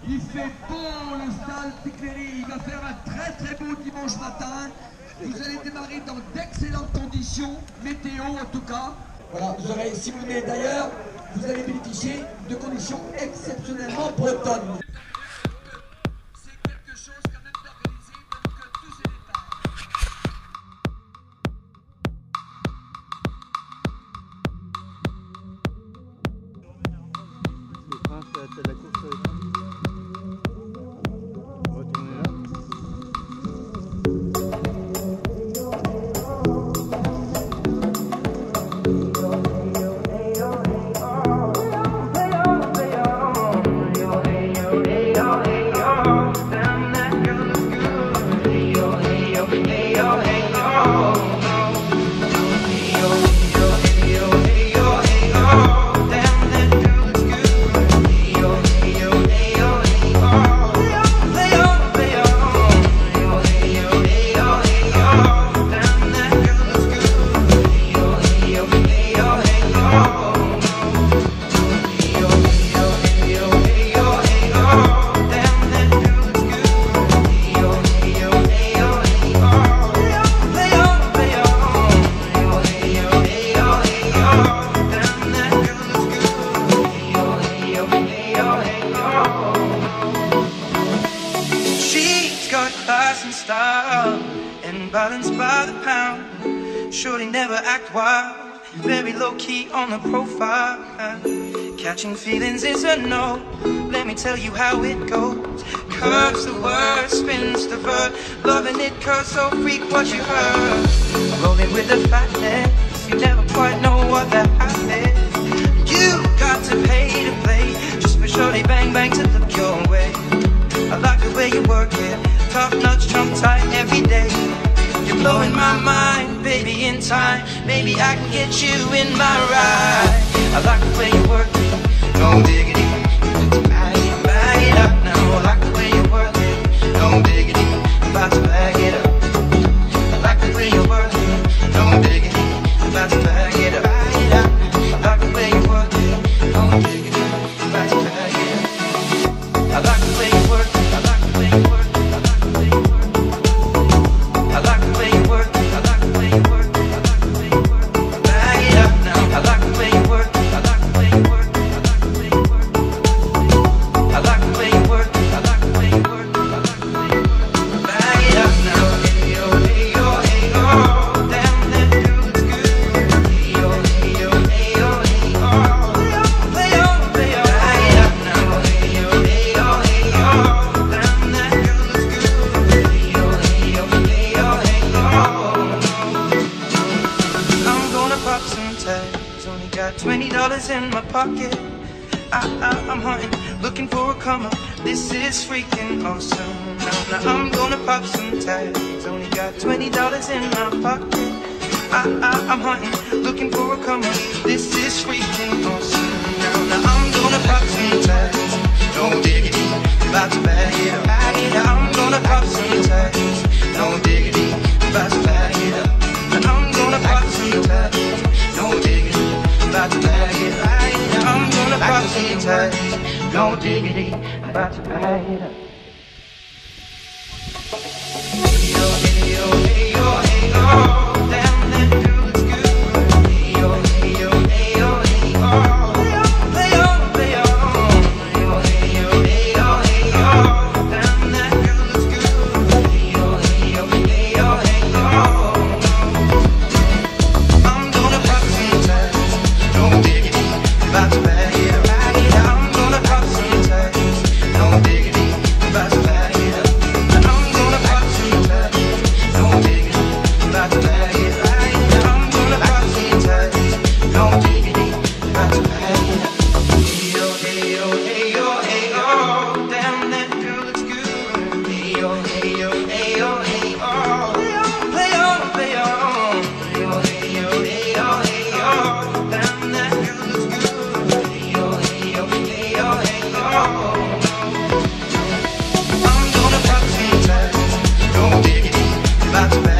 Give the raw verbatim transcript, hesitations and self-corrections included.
Il fait bon le stade éclairé, il va faire un très très beau dimanche matin. Vous allez démarrer dans d'excellentes conditions, météo en tout cas. Voilà, vous aurez, si vous venez d'ailleurs, vous allez bénéficier de conditions exceptionnellement bretonnes. C'est quelque chose quand même d'organisé, donc tous ces détails. C'est la course avec moi. On va tourner là. And balanced by the pound, surely never act wild, very low-key on the profile. Catching feelings is a no, let me tell you how it goes. Curves the word, spins the verb, loving it cause so freak what you heard. Rolling with the fatness, you never quite know what that happens. You got to pay to play, just for surely bang bang to look your way. I like the way you work it, top notch, trump tight every day. You're blowing my mind, baby, in time. Maybe I can get you in my ride. I like the way you work it, no diggity. Bag it, bag it up now. I like the way you work it, no diggity. I'm about to bag it up. I like the way you work it, no diggity. I'm about to bag it up. Bag it up. I like the way you work it, no diggity. I'm about to bag it up. I like the way you work it. I like the way you work it. I like the way you work it. I like the way you work it. I like the way you work it. I like the way you work it. Bag it up now. I like the way you work it. I like the way you work it. I like the way you work it. I like the way you work it. I like the way you work it. I like the way you work it. Bag it up now. Hey yo, hey yo, hey yo. Damn, that girl is good. Hey yo, hey yo, hey yo, hey yo. Play on, play on. Bag it up now. Hey yo, hey yo, hey yo. Damn, that girl is good. Hey yo, hey yo, hey yo, hey yo. I'm gonna pop some tags. Only got twenty dollars in my pocket. I, I, I'm hunting, looking for a come up. This is freaking awesome. Now, now I'm gonna pop some tags. Only got twenty dollars in my pocket. I, I, I'm hunting, looking for a come up. This is freaking awesome. Now, now I'm gonna pop some tags. No diggity, about to bag it up. Bag it up. I'm gonna pop some tags. No diggity, about to bag it up. Now I'm gonna pop some tags. No diggity, about to bag it up. I'm gonna pop some tags. No diggity, about to bag it up. Hey yo, hey yo, hey yo, hey yo. Damn, that girl is good. Hey yo, hey yo, hey yo, hey yo. Play on, play on. Hey yo, hey yo, hey yo, hey yo. Damn, that girl is good. Hey yo, hey yo, hey yo, hey yo. I'm gonna pop some tags. No diggity, about to bag it up. Bag it up. I'm gonna pop some tags. No diggity, about to bag it up. And I'm gonna pop some tags. No diggity, about to bag it up. I'm gonna pop some tags. No diggity, about to bag it up. Hey yo, hey yo, hey yo, hey yo. Damn, that girl looks good. Hey yo, hey yo, hey yo, hey yo. Play on, play on. Hey yo, hey yo, hey yo, hey yo. Damn, that girl looks good. Hey yo, hey yo, hey yo, hey yo. I'm gonna pop some tags. No diggity, about to bag